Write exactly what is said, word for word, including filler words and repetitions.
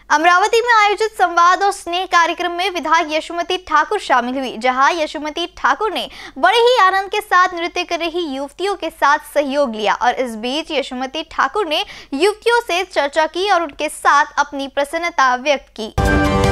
अमरावती में आयोजित संवाद और स्नेह कार्यक्रम में विधायक यशोमती ठाकुर शामिल हुई, जहां यशोमती ठाकुर ने बड़े ही आनंद के साथ नृत्य कर रही युवतियों के साथ सहयोग लिया। और इस बीच यशोमती ठाकुर ने युवतियों से चर्चा की और उनके साथ अपनी प्रसन्नता व्यक्त की।